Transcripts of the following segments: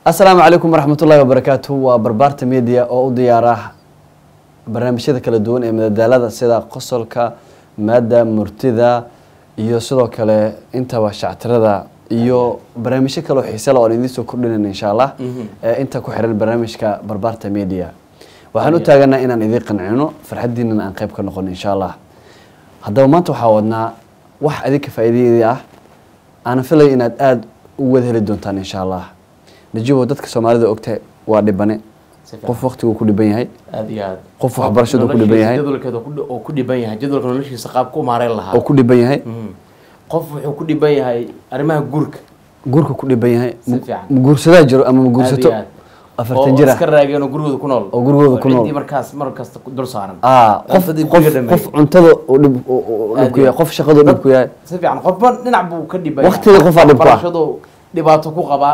السلام عليكم ورحمة الله وبركاته وبربارت ميديا أو ديارة برنامجyada kala duwan ee madadaalada sida qosolka maada murtida iyo sidoo kale intaba shactirada iyo barnaamijyo kale oo xiiso leh oo idin soo kordhinayna insha Allah inta ku xiran barnaamijka barbaarta media waxaan u taaganaa inaan idin qancino farxadiina aan qayb ka noqon insha Allah haddaba maanta waxa wadnaa wax adinka faa'iideeyay ah aan filay inaad aad u wada heli doontaan insha Allah najibo dadka Soomaalida ogtay waa dhibane qof waqtigu ku dhiban yahay aad iyo aad qof wax barashadu ku dhiban yahay jadwalkeeda oo ku dhiban yahay jadwalka noloshiisa qaab ku maareen lahaa oo ku dhiban yahay qof wuxuu ku dhiban yahay arimaha guurka ku dhiban yahay guursada jiro ama guursato 40 jira iska raageen oo gurigooda ku nool oo gurigooda ku nool markaas dul saaran qof cuntada oo dhib ku yahay qof shaqada dhib ku yahay si fiican qofba dhinac buu ka dhiban yahay waqtiga qof dhib ku barashadu dhibaato ku qaba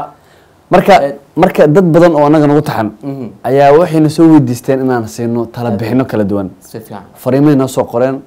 marka dad badan oo anaga nagu taxan ayaa waxayna soo weydiisteen inaan siino tala bixino kala duwan si fiican fariimayna soo qoreen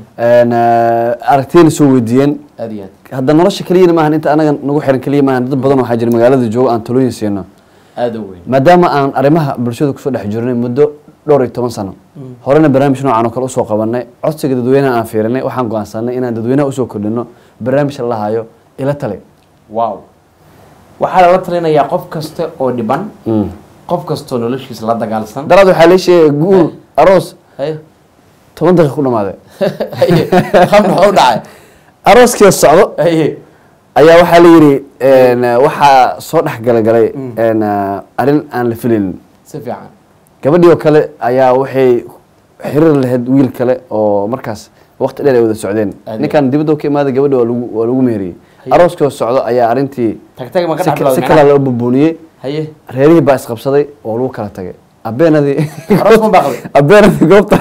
aragtiyada soo weydiiyeen hadda nolosha kaliya ma ahan inta anaga nagu xiran kaliya ma ahan dad badan oo waxa jira magaalada jooga aan talooyin siino aad u weyn maadaama aan arimaha bulshada ku soo dhex jirnay muddo 12 sano horena barnaamij noocan oo kale u soo qabanay codsiga dadweynaha aan fiirinay waxaan go'aansanay inaan dadweynaha u soo kordhino barnaamij la hayo ila tale wow waxaa la talinayaa qof kasta oo dhiban qof kasta oo noloshiisa la dagaalsan daraad waxa la sheegay guur aroos 10 daqiiqo ku dhamaaday khamna oo dhacay arooskii socdo ayaa waxa la yiri waxa soo dhax galay arin aan la filin si fiican gabadhii oo kale ayaa waxay xiriir lahayd wiil kale oo markaas waqti dheer ay wada socdeen ninkan dibadda ka imaaday gabadha waa lagu meheriyay arooskii socdo ayaa arintii tagtag ma ka dhaxlo si kala loo buuniyay haye reerihii baa isqabsaday oo lagu kala tagay abeenadii aroos ma baaqday abeenadii goobta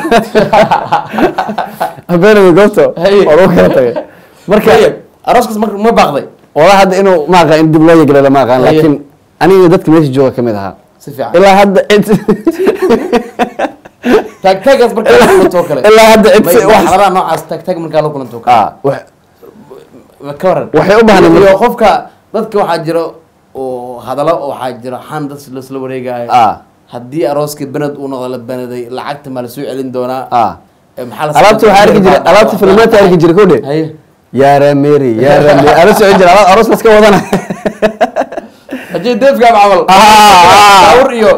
oo lagu kala tagay marka arooskaas ma baaqday wala hadda inuu ma aqaan in dib loo yeglada ma aqaan laakiin aniga dadka meesha jooga kamid aha si fiican ilaa hadda tagtagas markaa la kulanto kale ilaa hadda wax xalada noocaas tagtag markaa la kulanto kale kawaran waxay u baahan yihiin qofka dadka waxa jira oo hadalo waxa jira xan dad la soo wareegay hadii arooska banad uu noqdo la banaday lacagta ma la soo celin doonaa alaabta waxa arki jira alaabta filmaanta arki jira koodhe يا راميري أنا سو عندي أروس بس كم وضعنا أجي ديف قام عمل أوريو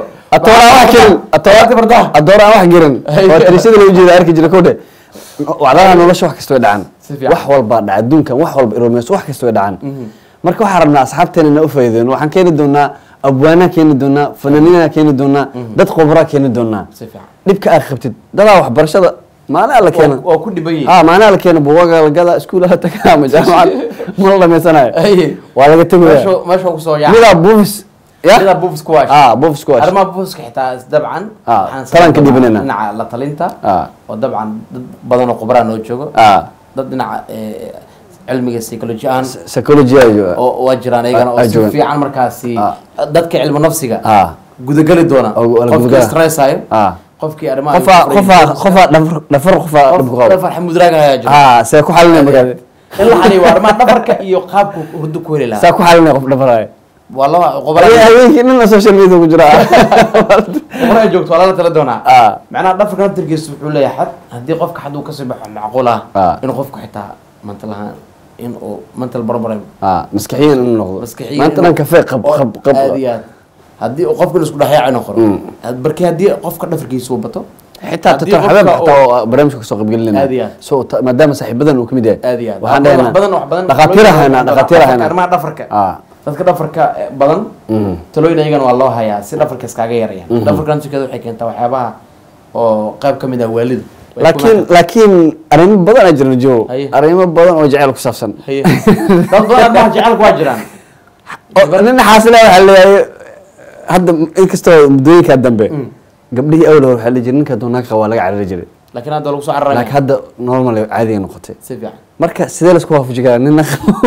الدورة واحد جيرن وتريسيد اللي يجي ذارك يجي لكوده وعلىها نلاش واحد كستوي دعان وحول بعد عدون كان وحول بإروميس واحد كستوي دعان مركو حرمنا أصحابتنا إنه أفيدون وحن كين دونا أبوانا كين دونا فنانين كين دونا دت خبرة كين دونا نبكي أخبت ده واحد برشة ما أنا لك أنا وكل بيجي ما أنا لك أنا بوجا الجلا سكولها تكامل جامعة والله ما سنة ولا قلت له ما شو صو يعني ميلا بوفس ميلا بوفس كواش بوفس كواش أنا ما بوفس كحتى طبعا طبعا كدي بننا نع لا تلينتا وطبعا بدنا قبرة نوجو ضدنا علمي السيكولوجيا سيكولوجيا وجران أيضا في عن مركزي ضدك علم نفسي جود قلي دونا قف ستريس هاي qofkii arimaha qofa dhafar xamud raaga ayaa jira say ku xalinay magaalada illa xani waa arimaha dhafarka iyo qaabku hurdo ku heli lahaa say ku xalinay qof dhafaray wallahi qobara ayay social media ku jira qobara joogto wala tala doona macna dhafarka naftirkiisu wuxuu leeyahay xad hadii qofka xad uu ka soo baxo macquul ah in qofku xitaa mantalaha in uu mantal barbaray maskaxiyan inuu noqdo mantalan kafee qab haddii qofka isku dhaxyacay noqon barkii haddii qofka dhafarkiisu bato xitaa tatar xabab xitaa barnaamijka ka soo qayb galinayna soo maadaama saaxiibadan uu kamid yahay waxaan dhahaynaa dhaqaatiirahana arrimaha dhafarka dadka dhafarka badan talooyin ayagana waa loo hayaa si dhafarka iskaga yarayaan dhafarkan sikada waxay keentaa waxyaabaha oo qayb kamid ah waalidu laakiin arrimo badan ay jiraan joo arrimo badan oo jacayl ku saabsan dad badan ma jacayl ku jiraan nin xaasila waxa leeyahay hadda inkastoo mudooyinka dambe gabdhihii awla waxa la jiray ninka doonaa qaba laga carari jiray laakiin hadda lagu soo cararay laakiin hadda normal caadi ay noqotay si fiican marka sidee la isku waafaji karaa nin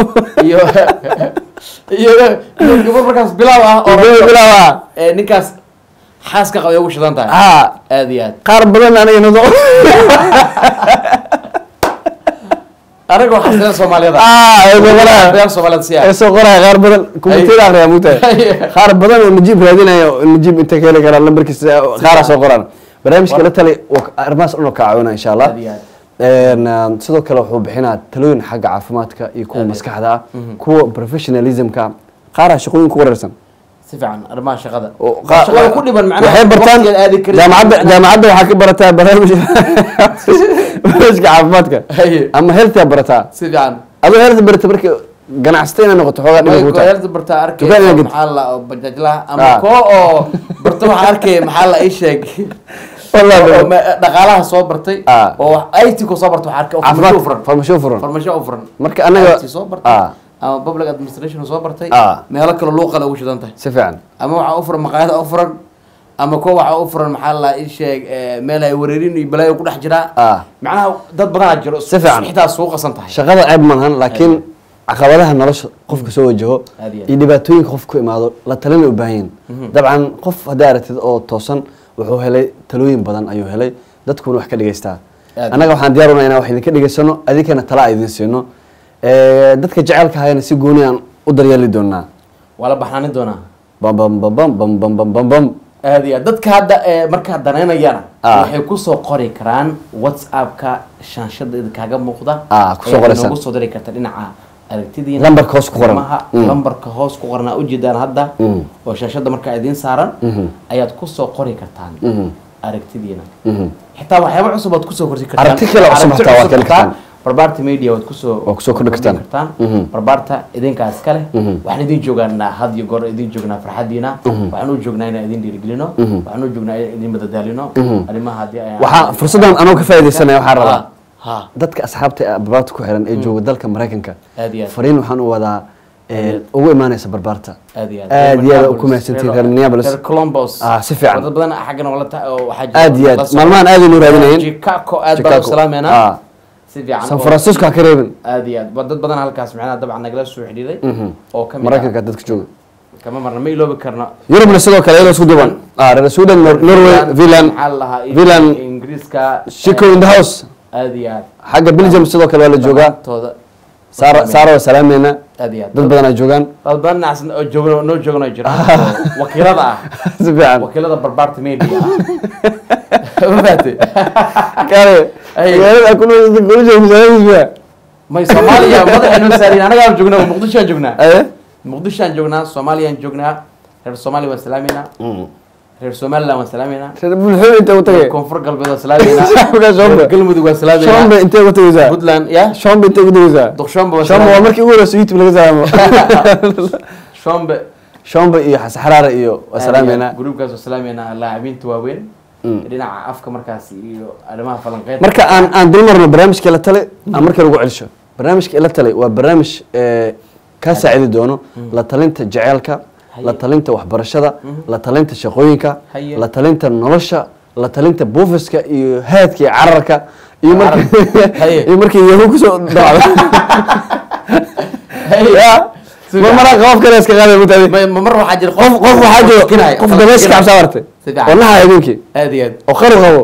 iyo gabar markaas bilaw ah oo ninkaas xaaska qaba ugu shidan tahay aad iyo aad qaar badan aniga nado anaga waxa sida Soomaalida ee Soomaalida siya soo qoray qaar badan kumitida akhriya mugtay qaar badan oo najib raadinayo najib inta kale kara lambarkiisa qaar soo qoran barnaamijka la tali armaas oo ka caawina insha Allah sidoo kale wuxuu bixinaa talooyin xagga caafimaadka iyo kuwa maskaxda kuwa professionalismka qaar shaqooyin ku wararsan si fiican armaas shaqada shaqada ku dhiban macnaha waxay bartaan jaamacadda waxa ka barataa barnaamijka caafimaadka ama health barataa si fiican adoo health barata markii ganacsatada noqoto xoogaa dhib ku health barta arkay maxaa la bajajla ama ko oo barta waxa arkay maxaa la ii sheeg dhaqaalaha soo bartay oo IT ku soo bartay waxa arkay farmasho furan marka anaga soo bartay ama public administration soo bartay meelo kale luuqa lagu shidan tahay si fiican ama waxa u furan maqaayad u furan ama ko waxa u furan maxaa la ii sheeg meel ay wareerin iyo balaayo ku dhex jira macnaha dad badan jiro xitaa suuq qasan tahay shaqada ayb maahan laakiin caqabadaha nolosha qofka soo wajaho iyo dhibaatooyinka qofka ku imaado la talin u baahan dabcan qof hadaa aragtid oo toosan wuxuu helay talooyin badan ayuu helay dadkuna wax ka dhigeystaa anaga waxaan diyaar u nahay inaan wax idinka dhigeysano adinkana tala idin siino dadka jecelka hayna si gooni aan u daryeeli doonaa wala baxnaan doonaa bam aad iyo dadka hadda marka daneynayana waxay ku soo qori karaan WhatsApp-ka shaashada kaaga muuqda ku soo qoraysan ugu soo diri kartaa dhinaca aragtidiina lambarka hoos ku qoran lambarka hoos ku qorna u jeedaan hadda oo shaashada marka idin saaran ayaad ku soo qori kartaan aragtidiina xitaa waxyaabo cusub aad ku soo qorti kartaan aragti kale cusub xitaa waa kale kartaan barbaarta media waad ku soo kordhi kartaan barbaarta idinkaas kale waxaan idin joognaa had iyo goor idin joognaa farxadiina waxaan u joognaa inaan idin dhiirigelino waxaan u joognaa inaan idin madadaalino arrimaha hadii ay waxa fursadan anoo ka faa'iideysanay waxaan rabaa dadka asxaabta barbaarta ku xiran ee jooga dalka Mareykanka fariin waxaan u wadaa ugu imaanaysa barbaarta aad iyo aad ku mahadsantiin reer Minneapolis Columbus si fiican dad badan xaggan wala waxa aad iyo aad maalmahan aad inuu raadinayeen Chicago aad baa salaamena si fiican San Francisco ka reebin aad iyo aad dad badan halkaas macnaha dabcan nagala soo xidhiiday oo kamid Mareykanka dadka jooga kama marna ma iloobi karna Yurubna sidoo kale ay isku duban reer Sweden Norway Finland Ingiriiska Chicago in the house aad iyo aad xagga Belgium sidoo kale la jooga saaro salaamena aad iyo aad dad badan ay joogaan dad badan nacsan oo joogno noo joogno jira wakiilada si fiican wakiilada barbaarta media wadaate kale ay ku joogaan ma Soomaaliya madaxaynu saarin anaga aan joognaa Muqdisho aan joognaa Muqdisho aan joognaa Soomaaliya aan joognaa reer Soomaaliya waa salaamina reer Soomaaliland waa salaamina reer bulshada inta u tagay koonfur galbeed waa salaamina galmudug waa salaamina Shombe inta u tagaysaa Puntland ya Shombe inta u tagaysaa Shombe waa markii ugu horreysay YouTube laga saamo Shombe iyo Xasxaraare iyo waa salaamina groupkaas waa salaamina laacibiinta waaweyn dhinaca afka markaas iyo arrimaha falanqeed marka aan dulmarno barnaamijka la tale aan markii ugu celsho barnaamijka la tale waa barnaamij ka saacidi doono la talinta jaceelka la talinta waxbarashada la talinta shaqooyinka la talinta nolosha la talinta buufiska iyo haadka iyo cararka iyo markii yahu ku soo dhacdo mara qof kale iska qaaday mutaadi ma mar waxa jira qof waxa jiro qof dabees ka cabsaartay wallahi idinki aad iyo aad oo qaro qabo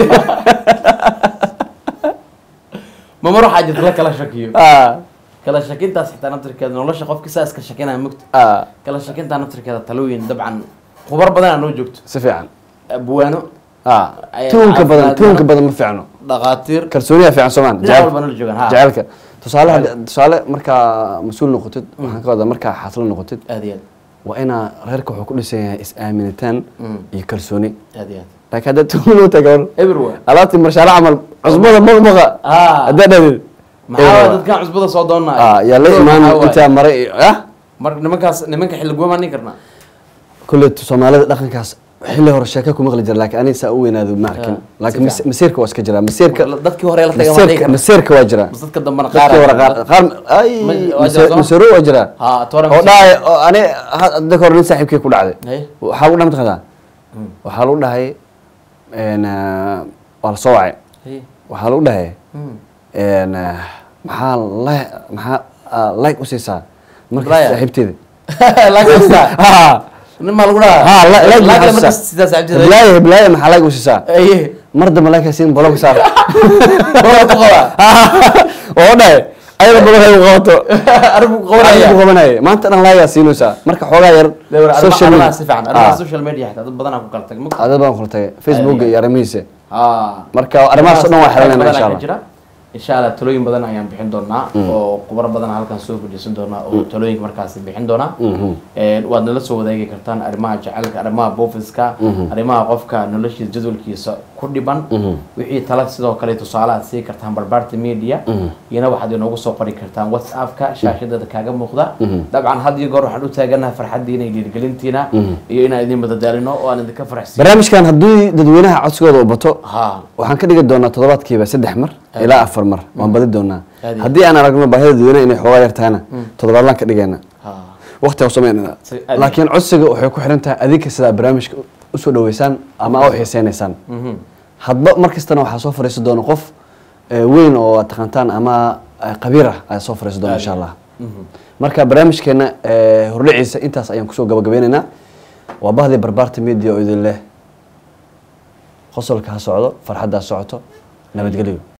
ma mar waxa jira kala shakiyo kala shakintaas xitaa naftirkeeda nolosha qofkii saas ka shakinaya mugta kala shakinta naftirkeeda talooyin dabcan khubar badan aan noo joogto si fiican buwaano tuunka badan ma fiicno dhaqaatiir kalsooniya fiican Soomaan jaceelka tusaale marka mas'uul noqotid waxaan ka wadaa marka xaslo noqotid aad iyo aad waa ina reerka wuxuu ku dhisan yahay is-aaminitaan iyo kalsooni aad iyo aad laakiin hadda tuulo tagaan everywhere alaabti marshaala camal cusbada maqmaqa hadda dhadid maxaa dadka cusbada soo doonaa yaa la imaan inta maray mar nimanka xilli go'aan ma karna kullu Soomaalida dhaqankaas xilli hore sheeko ku maqli jiray laakiin anisa u weynaado ma arkin laakiin masiirka waa iska jira masiirka dadkii hore la tagay masiirka waa jira dadka dambana qaar ay masiiro waa jira oo dhaay ani hadda hore nin saaxiibkay ku dhacday waxa uu dhamta qadaa waxa uu dhahay wala soo wacay waxa uu dhahay maxaa like u siisaa marka saaxiibteeda like u siisaa nima lagu dhahay like marka sida saaxiibteeda bilaay maxaa like u siisaa mar dambe like siin bolo ka saar bolo ku qaba oo dhahay ayada badan ay qabato arbu qabanaya maanta dhan laaga siinaysa marka xogaa yar social media dad badan ku kala tag dad badan ku kala tag Facebook iyo arrimihiisa marka arrimahaas dhan waa xiranayna insha Allah talooyin badan ayaan bixin doonaa oo khubaro badan halkan soo fadhiisan doonaa oo talooyin markaas bixin doonaa waad nala soo wadaagi kartaan arrimaha jacaylka arrimaha boofiska arrimaha qofka noloshiisa jadwalkiisa ku dhiban wixii tala sidoo kale tusaale aad sii kartaan barbaarta media iyana waxaad inoogu soo qori kartaan WhatsApp-ka shaashadada kaaga muuqda dabcan had iyo goor waxaan u taaganahay farxadiina iyo dhiirigelintiina iyo inaan idin madadaalino oo aan idinka faraxsiin barnaamijkan haddii dadweynaha codsigooda u bato waxaan ka dhigi doonaa toddobaadkiiba 3 mar ilaa 4 mar waan badi doonaa haddii aan aragno baahida dadweynaha inay xoogaa yartaana toddobaadlaan ka dhigayna waqti aan sameynaa laakiin codsiga waxay ku xiran tahay adinka sida barnaamijka u soo dhaweysaan ama u xiiseynaysaan hadba markastana waxaa soo fariisan doona qof weyn oo taqaantaan ama qabiir ah ayaa soo fariisan doona insha Allah marka barnaamijkeena hordhiciisa intaas ayaan kusoo gabagabeynaynaa waa bahdii barbaarta media oo idin leh qosolka ha socdo farxadda ha socoto nabadgelyo